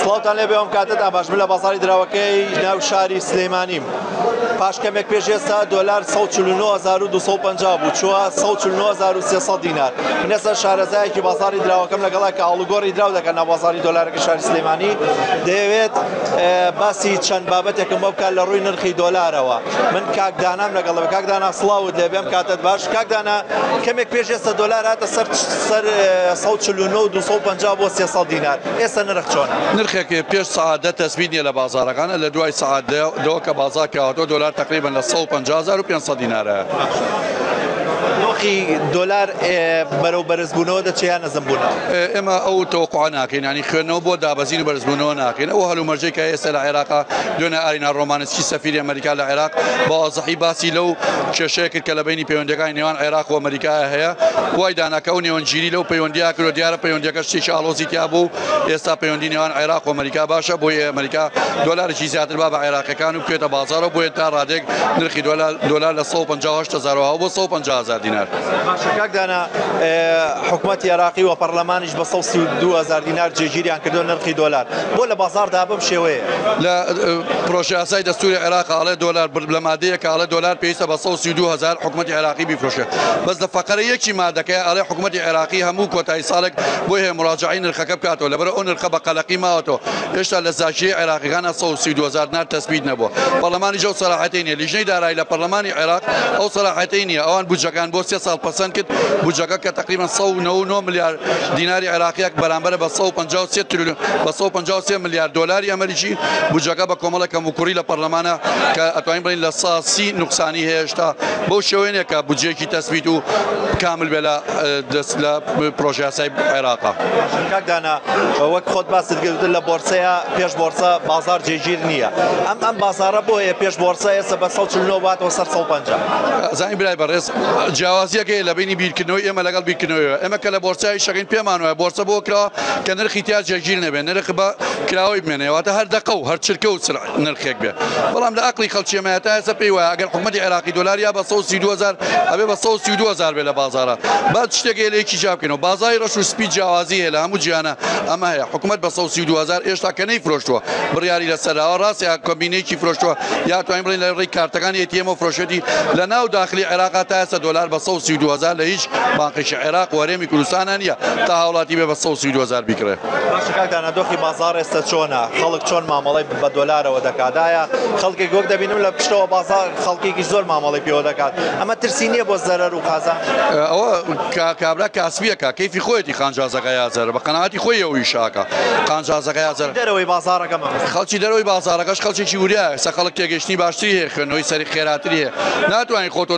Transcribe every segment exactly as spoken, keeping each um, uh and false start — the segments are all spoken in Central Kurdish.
سڵاوتان لێبێ ئەم کاتت ئاماژمە لە بازاڕی دراوەکەی ناو شاری سلێمانیم. پاش کەمێک پێش ئێستا دۆلار سەد و چل و نۆ هەزار و دووسەد و پەنجا بوو، چووە سەد و چل و نۆ هەزار و سێسەد دینار. من ئێستا شارەزایەکی بازاڕی دراوەکەم لەگەڵا کە ئاڵوگۆڕی دراو دەکەن ناو بازاڕی دۆلارەکەی شاری سلێمانی. دەیەوێت باسی چەند بابەتێکم بۆ بکات لە ڕووی نرخی دۆلارەوە. من کاک دانام لەگەڵەوە، کاک دانا سڵاوت لێبێ ئەم کاتت باش. کاک دانا کەمێک پێش ئێستا دۆلار هاتە سەر سەد و چل و نۆ و دووسەد و پەنجا بۆ سێسەد دینار. ئێستا نرخ چۆنە؟ نرخێکی پێش سەعاتە تەسبیت نیە لە بازاڕەکانە، لە دوای سەعات دەوە کە بازار کەواتەوە دۆلار تقریبا لە سەد و پەنجا هەزار و پێنجسەد دینارە. دۆخی دۆلار بەرەو بەرزبوونەوە دەچیان نەزمبوونەوە. ئێمە ئەو تەوقع ناکەین، ینی خوێندنەوە بۆ دابەزین و بەرزبوونەوە ناکەین. ئەو هەلومەرجەی کە ئێستا لە عێراقا دوێنێ ئارینا ڕۆمانسکی سەفیری ئەمریکا لە عێراق بە وازەحی باسی لەو کێشەیە کرد کە لە بینی پەیوەندیەکانی نێوان عێراق و ئەمریکا هەیە. وای داناکە و نێوەنگیری لەو پەیوەندیا کرد و دیارە پەیوەندیەکە شتێکی ئاڵۆزی تیا بوو. ئێستا پەیوەندی نێوان عێراق و ئەمریکا باشە، بۆی ئەمریکا دۆلارێکی زیاتر با بە عێراقیەکان و بکوێتە بازاڕەوە، بۆیە تا ڕادێک نرخی دۆلار لە سەد و پەنجا و هەشت هەزار بۆ سەد و پەنجا هەزار دینار. کاک دانا حکوومەتی عێراقی و پەرلەمانیش بە سەد و سی و دوو هەزار دینار جێگیریان کردو نرخی دۆلار. بۆ لە بازاڕدا بەم شێوەیە لە پرۆژە یاسای دەستوری عێراق ئاڵێ دۆلار لە مادەیە کە ئاڵێ دۆلار پێویستە بە سەد و سی و دوو هەزار حکوومەتی عێراقی بیفرۆشێت. بەس لە فەقەرە یەکی مادەکەی ئاڵێ حکوومەتی عێراقی هەموو کۆتایی ساڵێک بۆ هەیە مراجعەی نرخەکە بکاتەوە، لەبەر ئەو نرخە بە قەلەقی ماوەتەوە. هێشتا لە زاژیەی عێراقیەکانە سەد و سی و دوو هەزار دینار تەسبیت نەبووە. پەرلەمانی جەو سەلاحەتەی نییە، لیژنەی دارایی لە پەرلەمانی عێراق ئەو سەلاحەتەی نییە. ئەوان بودجەکان بۆ سێ ساڵ پەسەند کرد، بودجەکە کە تقریبا سەد و نۆ و نۆ ملیار دیناری عێراقیەک بەرامبەرە بە سەد و پەنجا و سێ تریلیۆن بە سەد و پەنجا و سێ ملیار دۆلاری ئەمریکی. بودجەکە بە کۆمەڵێکە موکوڕی لە پەرلەمانە کە ئەتوانین بڵین لە ساسی نوقسانی هێشتا بەو شێوەیە کە بودجەیەکی تەسبیت و کامل بێ لە لە پرۆژە یاسای عێراقا. کاک دانا وەک خۆت باست کردن لە بۆرسەیە پێش بۆرسە بازار جێگیر نییە. ئەم ئەم بازارە بۆیە پێش بۆرسە ئێستا بە سەد و چل و نۆ باتەوە سەر سەد و پەنجا. زانین برای بەڕێز جیاوازیەکەی لە بینی بیرکردنەوەی ئێمە لەگەڵ بیرکردنەوەیە. ئێمە کە لە بۆرسای شەکەین پێمان وایە بۆرسە بۆ کراوە کە نرخی تیا جێگیر نەبێ، نرخ بە کراوەی بمێنێتەوە هەر دەقە و هەر چرکە و نرخێک بێ. بەڵام لە عەقڵی خەڵکی ئێمە تا ئێستا پێی وایە ئەگەر حکوومەتی عێراقی دۆلاریا بە سەد و سی و دوو هەزار ئەبێ بە سەد و سی و دوو هەزار بێ لە بازاڕە. بعد شتێک لەیەکی جیا بکەینەوە، بازاری ڕەش و سپی جیاوازی هەیە لە هەموو جیهانە. ئەمە هەیە حکوومەت بە سەد و سی و دوو هەزار ئێشتا کە نەیفرۆشتووە بڕیاری لەسەرەوە ڕاستە کۆمبینەیەکی فرۆشتووە، یا توانین بڵین لە ڕێی کارتەکانی ئێ تی ئێم فرۆشێتی لە ناو داخلی عێراقا تا ئێستا دۆلار بە سەد و سی و دوو هەزار لە هیچ بانقیشی عێراق و هەرێمی کوردستانە نییە تا هاوڵاتی بێ بە سەد و سی و دوو هەزار بیکرێ. باشە کاک دانا دۆخی بازار ئێستا چۆنە؟ خەڵک چۆن مامەڵەی بە دۆلارەوە دەکاتایە؟ خەڵکێک وەک دەبینم لە پشتەوە بازار خەڵکێکی زۆر مامەڵی پێوە دەکات. ئەمە ترسی نییە بۆ زەرەر و قازان؟ ئەوە کابرا کاسبیەکە کەیفی خۆیەتی خانجازەکە یازەر بە قەناعەتی خۆی ئەوی شاکە قانجازەکە یازەر دەرەوەی بازارەکە خەڵکی دەرەوەی بازارەکەش خەڵکێکی وریایە سە خەڵک تێگەشتنی باشتری هەیە، خوێندنەوەی سەری خێراتری هەیە. ناتوانین خۆتۆ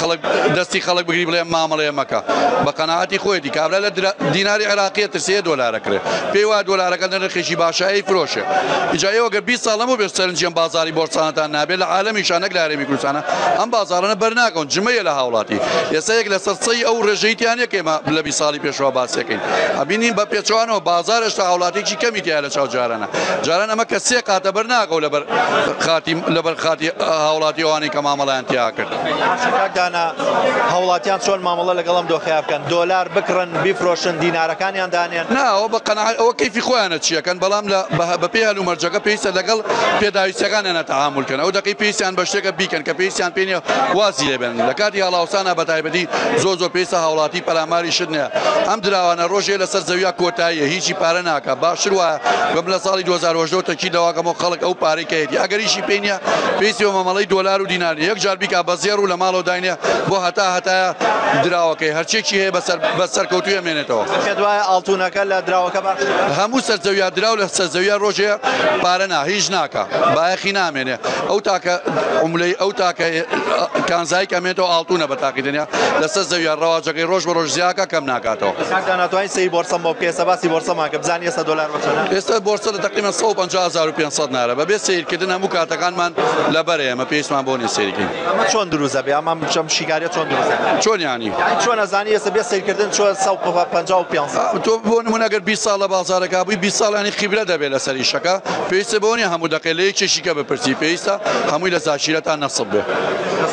دەستی خەڵک بگری بڵێ مامەڵەیە مەکە، بە قەناعەتی خۆیەتی. کابرا لە دیناری عێراقیە ترسێ دۆلارەکرێ، پێی وایە دۆلارەکە نرخێکی باشایی فرۆشێ. ئیجا ئێوە گە بیست ساڵ لەمەوە بێ سەرنجیان بازاری بۆرسانتان نابێت لە عالەمیشان نەک لە هەرێمی کوردستانە ئەم بازارانە بەرناکەون جمەیە لە هاوڵاتی. ئێستا یەک لە سەرچەی ئەو ڕێژەیتیان یەک ئێمە لە بیست ساڵی پێشەوە باسیەکەین. ئەبینین بە پێچوانەوە بازار هێشتا هاوڵاتێکی کەمی تیا لە چاو جارانە. جاران ئەمە کە سێ قاتە بەرناکەو لەبەر خاتی لەبەر خاتی هاوڵاتی ئەوانەی کە مامەڵەیان تیا کرد. کاک دانا هاوڵاتیان چۆن مامەڵە لەگەڵم دۆخەیە بکەن؟ دۆلار بکڕن بیفرۆشن دینارەکانیان دانێن؟ نا ئەوە بە قەناعەت ئەوە کەیفی خۆیانە چیەکەن، بەڵام بە پێی هەلومەرجەکە پێویستە لەگەڵ پێداویستەکانیانە تەعامولکەن. ئەو دەقی پێویستیان بە شتێکە بیکەن کە پێویستیان پێ نییە وازی لێبێن. لە کاتی هەڵاوسانە بە تایبەتی زۆر زۆر پێویستە هاوڵاتی پەلاماری شت نییە. ئەم دراوانە ڕۆژێ لەسەر زەویە کۆتاییە، هیچی پارە ناکە. باشتر وایە بەم لە ساڵی دوو هەزار و هەژدە تەکی دەواکەمەوە خەڵک ئەو پارەی کە هەیەتی ئەگەریشی پێی نییە پێویستی بە مامەڵەی دۆلار و دیناری یەک جار بیکا بە زێڕ و لە ماڵەوە داینێ بۆ هەتا هەتایە دراوەکەی هەرچێکی هەیە بە سەرکەوتوی ئەمێنێتەوە. پێ دوایە ئاڵتوونەکە لە دراوەکە باش هەموو سەرزەویە دراو لە سەرزەویە ڕۆژێ پارە نا هیچ ناکە بایەخی نامێنێ. ئەو تاکە عملەی ئەو تاکە کانزایی کەمێتەوە ئاڵتوونە بە تاقی دنیا لەسەر زەویە ڕەواجەکەی ڕۆژ بە ڕۆژ زیاکە کەم ناکاتەوە. ناتوانین سی بۆرسەم بۆ بکەی سەباسی بۆرسەمان کە بزانانی ئێستا دۆلار بەچەندە؟ ئێستا بۆرسە لە تقریبا سەد و پەنجا هەزار و پێنجسەد نارە بەبێ سیرکردن هەموو کاتەکانمان لەبەرە ئێمە پێویستمان بۆ نیە سیرکردن. ئەمە چۆن دروستە بێ؟ ئەمە چەم شیکاریە چۆن دروستە؟ چۆن یانی؟ چۆن ئەزانی ئێستا بێ سیرکردن چۆن سەد و پەنجا و پێنجسەد؟ تۆ بۆ نمونە ئەگەر بیست ساڵ لە بازارەکە بووی بیست ساڵ ینی خیبرە دەبێت لەسەر ئیشەکە پێویستە بۆ نیە هەموو دەقەی لە یەکێکێکی کە بپرسی پێویستە هەمووی لە زاشیرەتان نەسب بێ.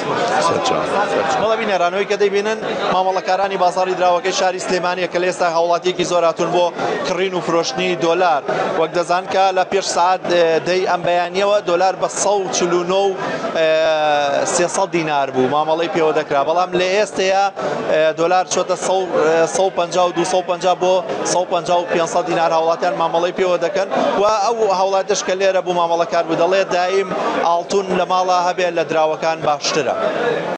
مەڵە بینێرانەوەی کە دەیبینن مامەڵەکارانی بازاڕی دراوەکەی شاری سلێمانیە کە لە ئێستا هاوڵاتیەکی زۆر هاتوون بۆ کڕین و فرۆشتنی دۆلار وەک دەزان کە لە پێش سعات دەی ئەم بەیانیەوە دۆلار بە سەد و چل و نۆ و سێسەد دینار بوو مامەڵەی پێوە دەکرا بەڵام لە ئێستەیە دۆلار چۆتە سەد و پەنجا و دوو سەد و پەنجا بۆ سەد و پەنجا و پێنجسەد دینار هاوڵاتیان مامەڵەی پێوە دەکەن و ئەو هاوڵاتیش کە لێرە بوو مامەڵەکار بوو دەڵێ دایم ئاڵتون لە ماڵا هەبێت لە دراوەکان باشترە.